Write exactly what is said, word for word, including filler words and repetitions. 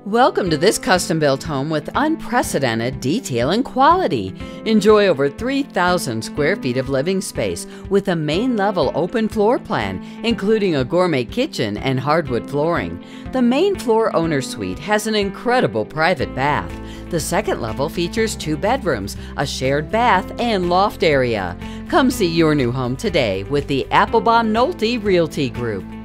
Welcome to this custom-built home with unprecedented detail and quality. Enjoy over three thousand square feet of living space with a main-level open floor plan, including a gourmet kitchen and hardwood flooring. The main floor owner suite has an incredible private bath. The second level features two bedrooms, a shared bath, and loft area. Come see your new home today with the Applebaum Nolte Realty Group.